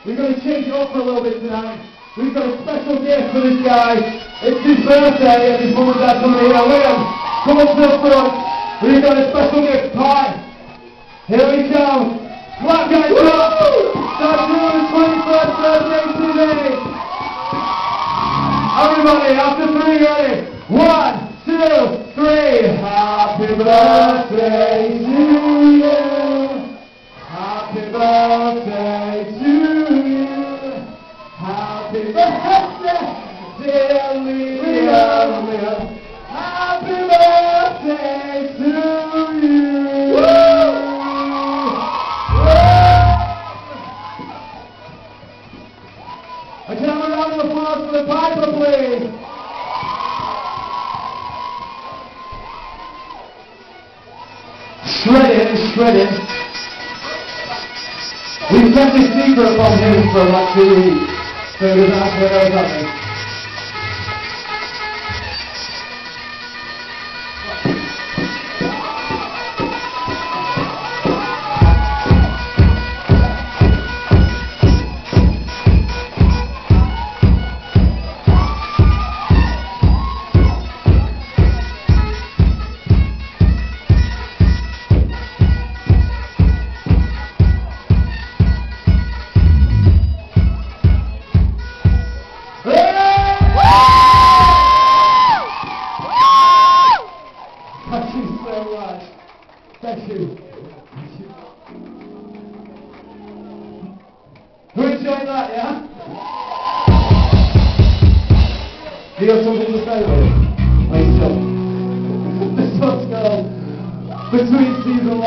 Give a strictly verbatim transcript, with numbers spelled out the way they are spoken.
We're going to change it up a little bit tonight. We've got a special gift for this guy. It's his birthday and his mum and dad coming here. Liam, come up to the front. We've got a special gift pie. Here we come. Clap guys up. That's Ruben's twenty-first birthday today. Everybody, after three, ready? One, two, three. Happy birthday to you. Happy birthday to you. Happy birthday, dear Liam. Happy birthday to you. Woo! I can have a round of applause for the Piper, please. Shredded, shredded. We've kept this secret from him for like two weeks, so he doesn't have to know about it. Thank you so much. Thank you. Thank you. Who enjoyed that, yeah? Do you have something to say about it? This one's called Between Season one.